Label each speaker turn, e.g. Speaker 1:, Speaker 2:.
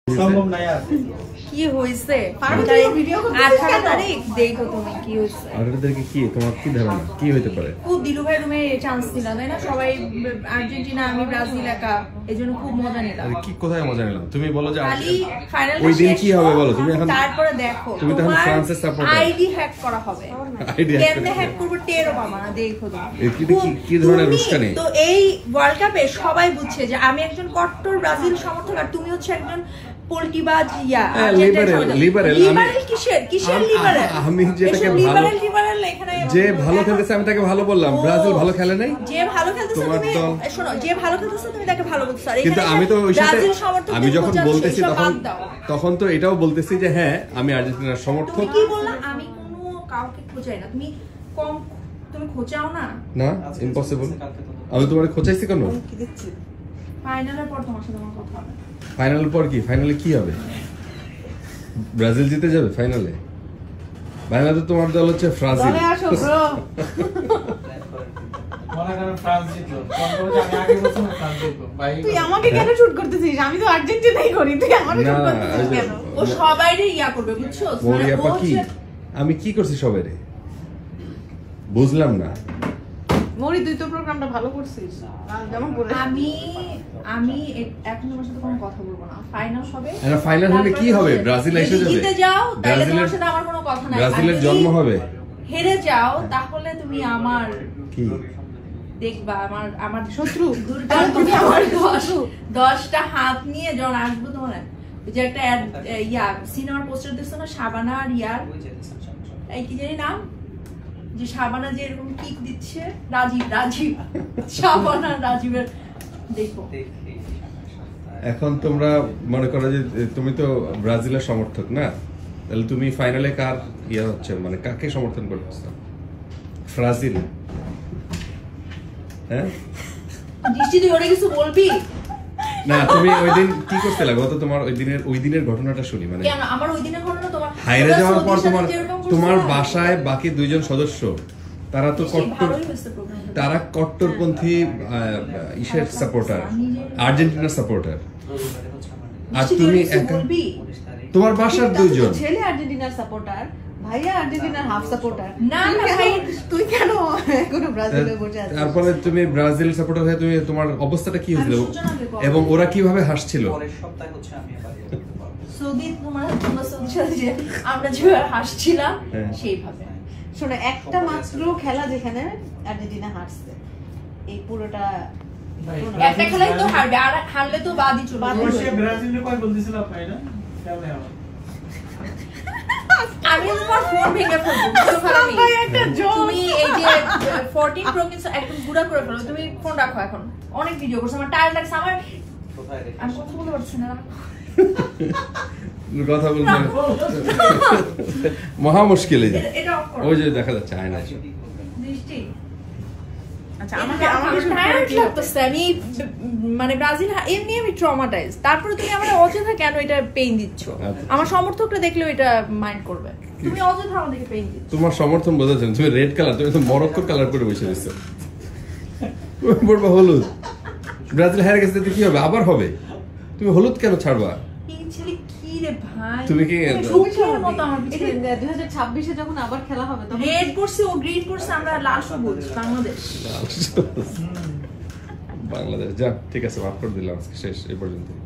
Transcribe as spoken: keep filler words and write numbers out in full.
Speaker 1: সম্ভব না यार
Speaker 2: কি হইছে আঠারো তারিখ দেখো তুমি কি হইছে
Speaker 3: আঠারো তারিখে কি তোমার কি ধারণা কি হইতে পারে?
Speaker 2: খুব দিলু ভাই রুমে চান্স দিলা তাই না? সবাই আর্জেন্টিনা আমি ব্রাজিল একা এজন্য খুব মজা নিলাম।
Speaker 3: কি কোথায় মজা নিলাম? তুমি বলো যে
Speaker 2: খালি ফাইনাল
Speaker 3: ওই দিন কি হবে বলো তুমি এখন।
Speaker 2: তারপরে দেখো
Speaker 3: তুমি তো এখন ফ্রান্সের সাপোর্টার।
Speaker 2: আইডি হ্যাক করা হবে।
Speaker 3: আইডি
Speaker 2: কেমনে হ্যাক করব টেরো পাবা না দেখো তুমি।
Speaker 3: কি কি ধরনের রুস্কানি?
Speaker 2: তো এই ওয়ার্ল্ড কাপে সবাই বুঝছে যে আমি একজন কট্টর ব্রাজিল সমর্থক আর তুমি হচ্ছে একজন পোল্টিবাজ ইয়া
Speaker 3: লিবারেল লিবারেল
Speaker 2: লিবারেল কিসের কিসের লিবারেল?
Speaker 3: আমি যেটাকে ভালো
Speaker 2: লিবারেল লিবারেল এখানে
Speaker 3: যে ভালো খেলতেছে আমি তাকে ভালো বললাম। ব্রাজিল ভালো খেলে নাই।
Speaker 2: যে ভালো খেলতেছে তুমি শোনো যে ভালো খেলতেছে তুমি তাকে ভালো বলছো। আর
Speaker 3: কিন্তু আমি তো ওই সাথে আমি যখন বলতেছি তখন তখন তো এটাও বলতেছি যে হ্যাঁ আমি আর্জেন্টিনার সমর্থক।
Speaker 2: তুমি কি বললা? আমি কোনো কাউকে খোঁচাই না। তুমি কম তুমি খোঁচাও না।
Speaker 3: না ইম্পসিবল। আমি তোমারে খোঁচাইছি কেন?
Speaker 2: কি দিচ্ছি ফাইনালের পর তোমার সাথে আমার কথা হবে।
Speaker 3: ফাইনালের পর কি? ফাইনালে কি হবে? ব্রাজিল জিতে যাবে ফাইনালে? ফাইনালে তো তোমার দল হচ্ছে ব্রাজিল।
Speaker 2: চলে আসো ব্রো।
Speaker 1: মনে করেন ফ্রান্স জিতলো। কোন করে আমি আগে বলছিলাম ফ্রান্স জিতলো। ভাই
Speaker 2: তুই আমাকে কেন শুট করতেছিস? আমি তো আর্জেন্টিনাই করি। তুই আমাকে শুট করতেছিস কেন? ও সবাইরে ইয়া করবে বুঝছো?
Speaker 3: মরিয়াপা কি? আমি কি করছি সবাইরে? বুঝলাম না।
Speaker 4: মরি তুই তো প্রোগ্রামটা ভালো করছিস যেমন করে।
Speaker 2: আমি আমি এখন তোমার সাথে কোনো কথা বলবো না। ফাইনাল হবে।
Speaker 3: না ফাইনাল হলে কি হবে? ব্রাজিল এসে যাবে।
Speaker 2: জিতে যাও তাহলে তোমার সাথে আমার কোনো কথা নাই।
Speaker 3: ব্রাজিলের জন্ম হবে।
Speaker 2: হেরে যাও তাহলে তুমি আমার
Speaker 3: কি
Speaker 2: দেখবা আমার আমার শত্রু দুর্গার তুমি আমার শত্রু দশটা হাত নিয়ে যখন আসবো তোমার যে একটা ইয়া সিনেমার পোস্টার দিছো না শাবানা আর ইয়ার এই কি জানি নাম যে শাবানা যে এরকম কিক দিচ্ছে রাজীব রাজীব শাবানা রাজীবের দেখো।
Speaker 3: এখন তোমরা মনে করো যে তুমি তো ব্রাজিলের সমর্থক না, তাহলে তুমি ফাইনালে কার ইয়া হচ্ছে মানে কাকে সমর্থন করতেছ? ব্রাজিল? হ্যাঁ
Speaker 2: দৃষ্টি তুই ওরে কিছু বলবি
Speaker 3: না? তুমি ওই দিন কি করতে লাগো? তো তোমার ওই দিনের ওই দিনের ঘটনাটা শুনি। মানে
Speaker 2: কেন আমার ওই দিনের ঘটনা তোমার
Speaker 3: হাইরে যাওয়ার পর তোমার তোমার বাসায় বাকি দুইজন সদস্য তারা তো কট্টর তারা কট্টরপন্থী ইসের সাপোর্টার আর্জেন্টিনার সাপোর্টার আর তুমি একা তোমার বাসার দুইজন
Speaker 4: ছেলে আর্জেন্টিনার সাপোর্টার ভাইয়া আর্জেন্টিনার হাফ সাপোর্টার।
Speaker 2: না না ভাই
Speaker 4: তুই কেন এখনো ব্রাজিলে বসে আছিস?
Speaker 3: তারপরে তুমি ব্রাজিল সাপোর্টার হয়ে তুমি তোমার অবস্থাটা কি হয়েছিল এবং ওরা কিভাবে হাসছিল?
Speaker 1: পরের সপ্তাহে হচ্ছে আমি আবার
Speaker 2: সৌদি তোমার তোমার সৌদি সাথে যে আমরা যেভাবে হাসছিলাম সেইভাবে।
Speaker 4: শোনো একটা মাত্র খেলা যেখানে আর্জেন্টিনা হারছে এই পুরোটা
Speaker 2: একটা খেলাই তো হারবে আর হারলে তো বাদই চলে যাবে।
Speaker 1: অবশ্যই ব্রাজিলে কয় গোল দিছিল আপনারা এটা কেমনে হবে?
Speaker 2: আমি তোমার ফোন ভেঙে ফেলবো। ভাই একটা জোক তুমি এই যে চৌদ্দ প্রো কিন্তু একদম গুড়া করে ফেলো। তুমি ফোন রাখো এখন। অনেক ভিডিও করছ আমার টায়ার লাগছে আমার কোথায় রেখে আমি কথা বলতে পারছি না।
Speaker 3: কথা বলতে মহা মুশকিল। এই যে
Speaker 2: এটা অফ করো।
Speaker 3: ওই যে দেখা যাচ্ছে আয়না
Speaker 2: দৃষ্টি
Speaker 4: আচ্ছা আমাকে আমাকে
Speaker 2: লাগতেছে আমি মানে ব্রাজিল এমনি আমি ট্রমাটাইজ। তারপরে তুমি আমার অযথা কেন এটা পেইন দিচ্ছ? আমার সমর্থকরা দেখলেও এটা মাইন্ড করবে। তুমি অযথা আমাদেরকে পেইন দিচ্ছ।
Speaker 3: তোমার সমর্থন বোঝা যায়। তুমি রেড কালার তুমি তো মরক্কোর কালার করে বসে রয়েছো। বলবা হলুদ। ব্রাজিল হেরে গেছে কি হবে? আবার হবে। তুমি হলুদ কেন ছাড়বা?
Speaker 2: এই ছেলে কি রে ভাই?
Speaker 3: তুমি কি
Speaker 2: সুখের মতো আমার পিছনে
Speaker 4: দুই হাজার ছাব্বিশে যখন আবার খেলা হবে তখন
Speaker 2: রেড করছে ও গ্রিন করছে আমরা লাল সবুজ বাংলাদেশ।
Speaker 3: বাংলাদেশ যা ঠিক আছে মাফ করে দিলাম আজকে শেষ এই পর্যন্ত।